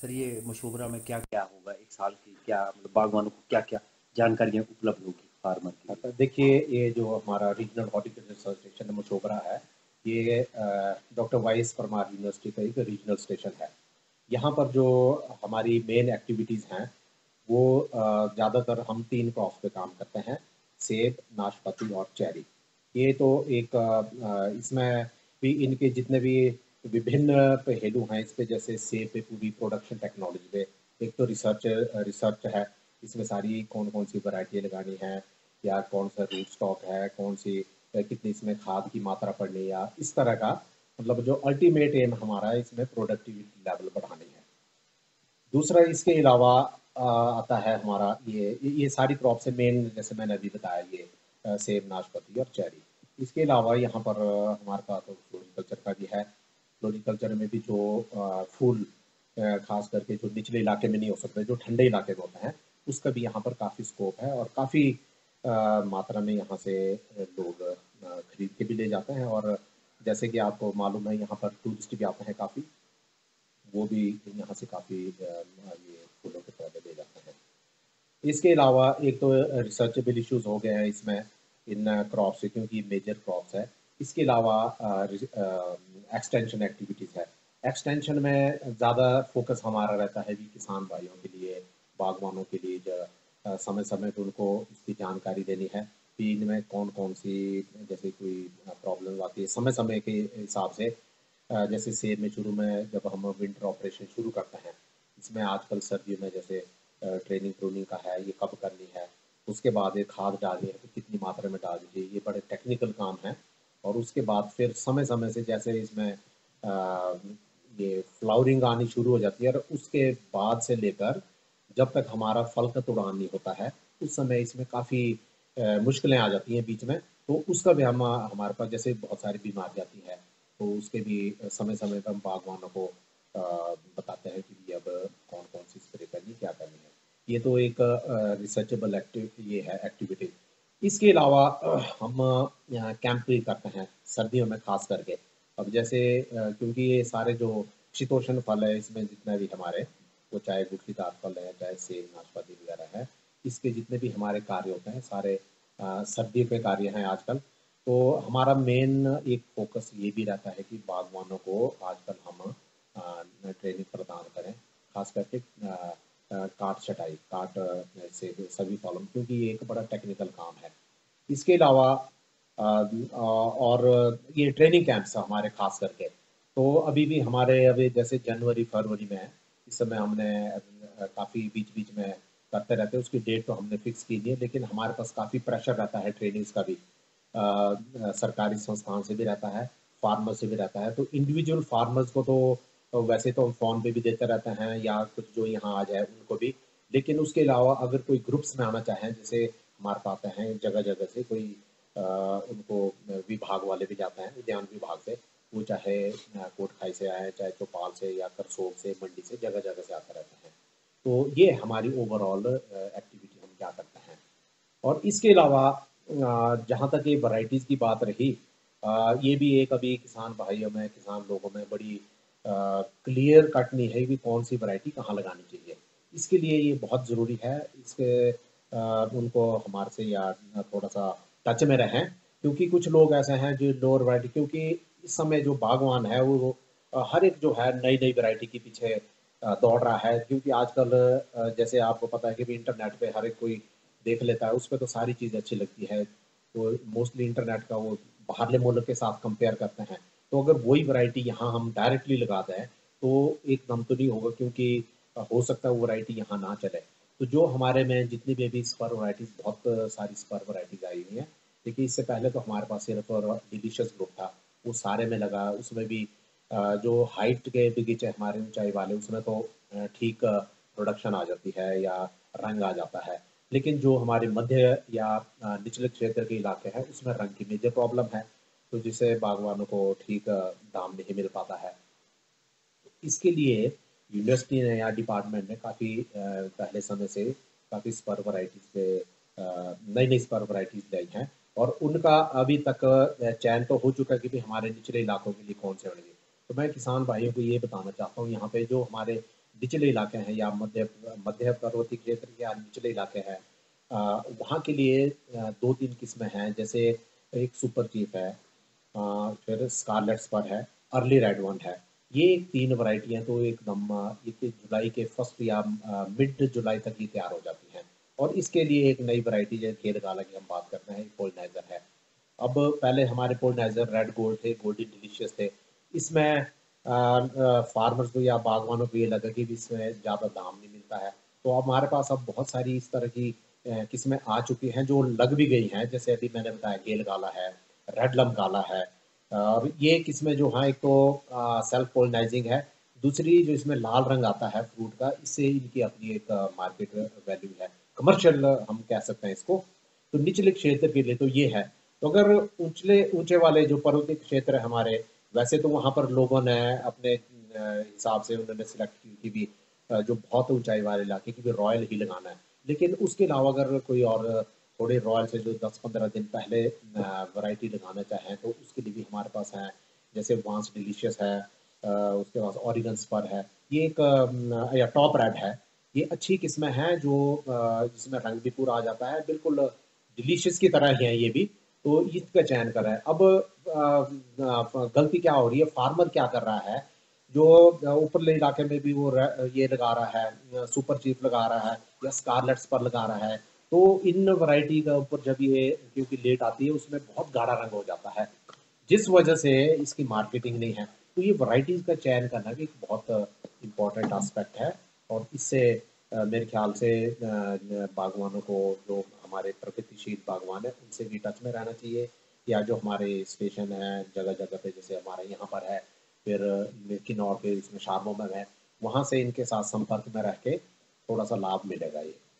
Sir ये मशवरा में क्या क्या होगा एक साल की, क्या मतलब बागवानों को क्या क्या जानकारियाँ उपलब्ध होगी फार्मर के लिए? देखिए, ये जो हमारा रीजनल हॉर्टिकल्चर एसोसिएशन मशोबरा है, ये doctor Y S Parmar university का एक रीजनल स्टेशन है। यहाँ पर जो हमारी मेन एक्टिविटीज़ हैं, वो ज़्यादातर हम 3 क्रॉप्स पे काम करते हैं, सेब, नाशपाती और चेरी। ये तो एक इसमें भी इनके जितने भी विभिन्न पहलू हैं, इस पे जैसे सेब पे पूरी प्रोडक्शन टेक्नोलॉजी पे, एक तो रिसर्च है, इसमें सारी कौन-कौन सी वैरायटी लगानी है या कौन सा रूट स्टॉक है, कौन सी कितनी इसमें खाद की मात्रा पड़नी है, या इस तरह का मतलब जो अल्टीमेट एम हमारा है इसमें प्रोडक्टिविटी लेवल बढ़ानी है। दूसरा इसके अलावा आता है हमारा ये सारी क्रॉप से मेन, जैसे मैंने अभी बताया, ये सेब, नाशपाती और चेरी। इसके अलावा यहाँ पर हमारे पास तो फ्लोरिकल्चर का भी है। फ्लोरिकल्चर में भी जो फूल खास करके जो निचले इलाके में नहीं हो सकते, जो ठंडे इलाके में होते हैं, उसका भी यहाँ पर काफ़ी स्कोप है और काफ़ी मात्रा में यहाँ से लोग खरीद के भी ले जाते हैं। और जैसे कि आपको मालूम है, यहाँ पर टूरिस्ट भी आते हैं काफ़ी, वो भी यहाँ से काफ़ी ये फूलों के पौधे ले जाते हैं। इसके अलावा एक तो रिसर्चेबल इश्यूज हो गए हैं इसमें, इन क्रॉप से, क्योंकि मेजर क्रॉप्स है। इसके अलावा एक्सटेंशन एक्टिविटीज़ है। एक्सटेंशन में ज़्यादा फोकस हमारा रहता है भी किसान भाइयों के लिए, बागवानों के लिए, जो समय समय पर उनको इसकी जानकारी देनी है कि इनमें कौन कौन सी जैसे कोई प्रॉब्लम आती है समय समय के हिसाब से। जैसे सेब में शुरू में जब हम विंटर ऑपरेशन शुरू करते हैं, इसमें आजकल सर्दियों में जैसे ट्रेनिंग ट्रूनिंग का है, ये कब करनी है, उसके बाद ये खाद डालनी है तो कितनी मात्रा में डाल दीजिए, ये बड़े टेक्निकल काम है। और उसके बाद फिर समय समय से जैसे इसमें ये फ्लावरिंग आनी शुरू हो जाती है, और उसके बाद से लेकर जब तक हमारा फल का तुड़ान नहीं होता है, उस समय इसमें काफ़ी मुश्किलें आ जाती हैं बीच में। तो उसका भी हमारे पास जैसे बहुत सारी बीमारी आती है, तो उसके भी समय समय पर हम बागवानों को बताते हैं कि अब कौन कौन सी स्प्रे करनी, क्या करनी है। ये तो एक रिसर्चेबल ये है एक्टिविटी। इसके अलावा हम कैंप भी करते हैं सर्दियों में खास करके। अब जैसे क्योंकि ये सारे जो शीतोष्ण फल है, इसमें जितना भी हमारे, वो चाहे गुठलीदार फल है, चाहे सेब, नाशपाती वगैरह है, इसके जितने भी हमारे कार्य होते हैं सारे सर्दी पे कार्य हैं आजकल। तो हमारा मेन एक फोकस ये भी रहता है कि बागवानों को आजकल हम ट्रेनिंग प्रदान करें, खास करके काट छटाई, काट से सभी कॉलम, क्योंकि ये एक बड़ा टेक्निकल काम है। इसके अलावा और ये ट्रेनिंग कैंप्स हमारे खास करके, तो अभी भी हमारे अभी जैसे जनवरी फरवरी में है, इस समय हमने काफ़ी बीच बीच में करते रहते हैं। उसकी डेट तो हमने फिक्स की नहीं है, लेकिन हमारे पास काफ़ी प्रेशर रहता है ट्रेनिंग्स का भी, सरकारी संस्थान से भी रहता है, फार्मर से भी रहता है। तो इंडिविजुअल फार्मर्स को तो वैसे तो हम फ़ोन पे भी देते रहते हैं, या कुछ जो यहाँ आ जाए उनको भी। लेकिन उसके अलावा अगर कोई ग्रुप्स में आना चाहें, जैसे हमारे पास आते हैं जगह-जगह से कोई उनको विभाग वाले भी जाते हैं, उद्यान विभाग से, वो चाहे कोटखाई से आए, चाहे चौपाल से या करसोग से, मंडी से, जगह-जगह से आते रहते हैं। तो ये हमारी ओवरऑल एक्टिविटी हम क्या करते हैं। और इसके अलावा जहाँ तक ये वैराइटीज़ की बात रही, ये भी एक अभी किसान भाइयों में, किसान लोगों में बड़ी क्लियर कट नहीं है कि कौन सी वैरायटी कहाँ लगानी चाहिए। इसके लिए ये बहुत ज़रूरी है, इसके उनको हमारे से या थोड़ा सा टच में रहें, क्योंकि कुछ लोग ऐसे हैं जो लोअर वैरायटी, क्योंकि इस समय जो बागवान है वो हर एक जो है नई नई वैरायटी के पीछे दौड़ रहा है। क्योंकि आजकल जैसे आपको पता है कि भी इंटरनेट पे हर एक कोई देख लेता है, उस पे तो सारी चीज़ अच्छी लगती है। तो मोस्टली इंटरनेट का वो बाहरले मुल्क के साथ कंपेयर करते हैं। तो अगर वही वैरायटी यहाँ हम डायरेक्टली लगा दें, तो एकदम तो नहीं होगा, क्योंकि हो सकता है वो वैरायटी यहाँ ना चले। तो जो हमारे में जितनी भी अभी स्पर वैराइटीज़, बहुत सारी स्पर वैराइटीज़ आई हुई हैं। देखिए, इससे पहले तो हमारे पास सिर्फ और डिलीशियस ग्रुप था, वो सारे में लगा। उसमें भी जो हाइट के बगीचे हमारे ऊंचाई वाले, उसमें तो ठीक प्रोडक्शन आ जाती है या रंग आ जाता है। लेकिन जो हमारे मध्य या निचले क्षेत्र के इलाके हैं, उसमें रंग की मेजर प्रॉब्लम है, तो जिससे बागवानों को ठीक दाम नहीं मिल पाता है। इसके लिए यूनिवर्सिटी ने या डिपार्टमेंट ने काफ़ी पहले समय से काफ़ी स्पर वैराइटीज़ पे नई नई स्पर वैराइटीज़ लाई हैं, और उनका अभी तक चयन तो हो चुका है कि भी हमारे निचले इलाकों के लिए कौन से होंगे। तो मैं किसान भाइयों को ये बताना चाहता हूँ, यहाँ पे जो हमारे निचले इलाके हैं या मध्य मध्य पर्वतीय क्षेत्र या निचले इलाके हैं, वहाँ के लिए 2-3 किस्में हैं, जैसे एक सुपर चीफ है, फिर स्कारलेट स्पर है, अर्ली रेड वन है। ये 3 वैरायटी हैं, तो एकदम ये कि जुलाई के फर्स्ट या मिड जुलाई तक ये तैयार हो जाती हैं। और इसके लिए एक नई वैरायटी जो घेर गाला की हम बात करते हैं, पोलिनाइजर है। अब पहले हमारे पोलिनाइजर रेड गोल्ड थे, गोल्डन डिलीशियस थे। इसमें फार्मर्स को या बागवानों को ये लगा कि भी इसमें ज़्यादा दाम नहीं मिलता है, तो अब हमारे पास अब बहुत सारी इस तरह की किस्में आ चुकी हैं जो लग भी गई हैं, जैसे अभी मैंने बताया गेल गाला है, रेड लम गाला है। और ये किस्में जो हैं, एक तो सेल्फ पोलिनाइजिंग है, दूसरी जो इसमें लाल रंग आता है फ्रूट का, इससे इनकी अपनी एक मार्केट वैल्यू है, कमर्शियल हम कह सकते हैं इसको। तो निचले क्षेत्र के लिए तो ये है। तो अगर ऊंचले ऊंचे वाले जो पर्वतीय क्षेत्र है हमारे, वैसे तो वहाँ पर लोगों ने अपने हिसाब से उन्होंने सिलेक्ट की कि भी जो बहुत ऊंचाई वाले इलाके की भी रॉयल ही लगाना है। लेकिन उसके अलावा अगर कोई और थोड़े रॉयल से जो 10-15 दिन पहले वैरायटी लगाना चाहें, तो उसके लिए भी हमारे पास है, जैसे वांस डिलीशियस है, उसके पास ओरिगन स्पर है, ये एक या टॉप रेड है। ये अच्छी किस्में हैं जो जिसमें रंग भी पूरा आ जाता है, बिल्कुल डिलीशियस की तरह ही है ये भी। तो इसका चयन करा है। अब गलती क्या हो रही है, फार्मर क्या कर रहा है, जो ऊपरले इलाके में भी वो ये लगा रहा है, सुपर चीफ लगा रहा है या स्कारलेट्स पर लगा रहा है। तो इन वैरायटी का ऊपर जब ये क्योंकि लेट आती है, उसमें बहुत गाढ़ा रंग हो जाता है, जिस वजह से इसकी मार्केटिंग नहीं है। तो ये वैरायटीज का चयन करना भी एक बहुत इम्पोर्टेंट एस्पेक्ट है। और इससे मेरे ख्याल से बागवानों को, जो हमारे प्रगतिशील बागवान है, उनसे भी टच में रहना चाहिए, या जो हमारे स्टेशन हैं जगह जगह पे, जैसे हमारे यहाँ पर है, फिर किन्नौर के इसमें शारमो में है, वहाँ से इनके साथ संपर्क में रह के थोड़ा सा लाभ मिलेगा ये।